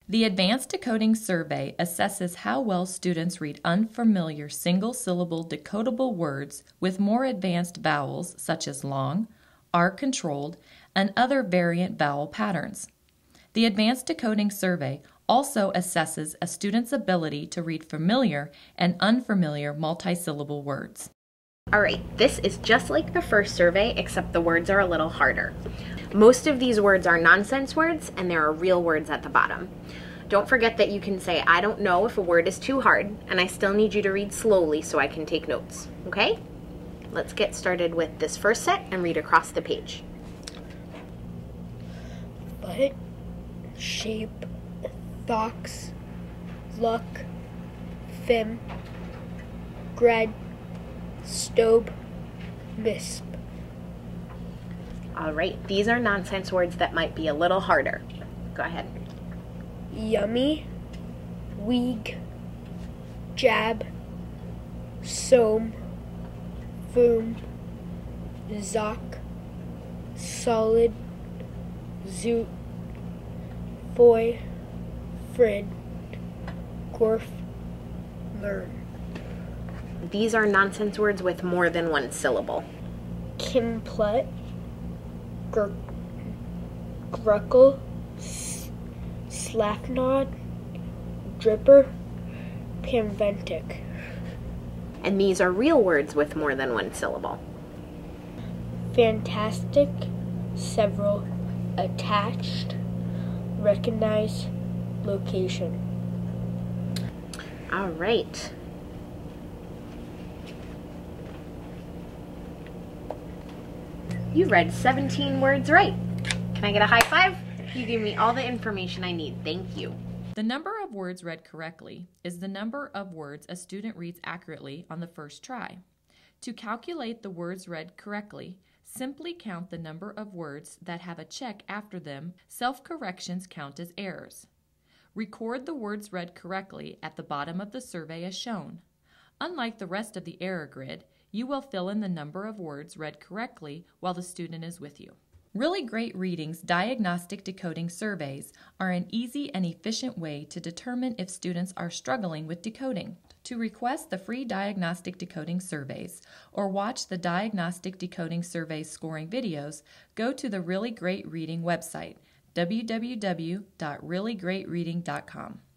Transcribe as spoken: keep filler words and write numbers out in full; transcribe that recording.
The Advanced Decoding Survey assesses how well students read unfamiliar single-syllable decodable words with more advanced vowels such as long, R-controlled, and other variant vowel patterns. The Advanced Decoding Survey also assesses a student's ability to read familiar and unfamiliar multi-syllable words. Alright, this is just like the first survey, except the words are a little harder. Most of these words are nonsense words, and there are real words at the bottom. Don't forget that you can say, I don't know if a word is too hard, and I still need you to read slowly so I can take notes, okay? Let's get started with this first set and read across the page. Foot, shape, fox, luck, phim, gred, stobe, misp. All right, these are nonsense words that might be a little harder. Go ahead. Yume, weag, jaib, soam, foom, zout, solid, zout, foid, phrid, gorf, lerm. These are nonsense words with more than one syllable. Kimplut, gr gruckle, slafnode, dirper, phim. And these are real words with more than one syllable. Fantastic, several, attached, recognize, location. All right. You read seventeen words right. Can I get a high five? You gave me all the information I need. Thank you. The number of words read correctly is the number of words a student reads accurately on the first try. To calculate the words read correctly, simply count the number of words that have a check after them. Self-corrections count as errors. Record the words read correctly at the bottom of the survey as shown. Unlike the rest of the error grid, you will fill in the number of words read correctly while the student is with you. Really Great Reading's diagnostic decoding surveys are an easy and efficient way to determine if students are struggling with decoding. To request the free diagnostic decoding surveys or watch the diagnostic decoding survey scoring videos, go to the Really Great Reading website, w w w dot really great reading dot com.